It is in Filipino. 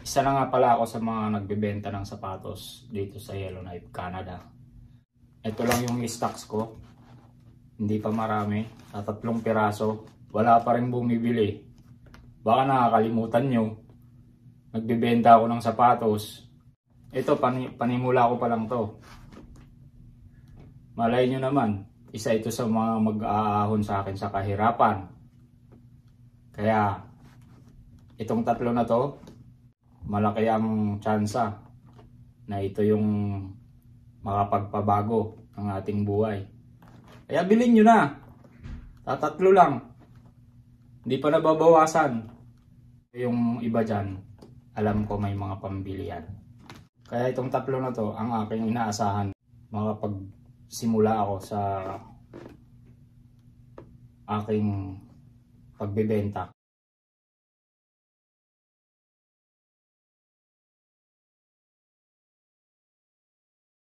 Isa na nga pala ako sa mga nagbebenta ng sapatos dito sa Yellowknife, Canada. Ito lang yung stocks ko. Hindi pa marami. Sa 3 piraso. Wala pa rin bumibili. Baka nakakalimutan nyo. Nagbebenta ako ng sapatos. Ito, panimula ko pa lang to. Malay nyo naman, isa ito sa mga mag-aahon sa akin sa kahirapan. Kaya, itong 3 na to, malaki ang tsansa na ito yung makapagpabago ng ating buhay. Kaya bilhin nyo na. Sa 3 lang. Hindi pa nababawasan. Yung iba dyan, alam ko may mga pambilian. Kaya itong 3 na to, ang aking inaasahan. Makapagsimula ako sa aking pagbebenta.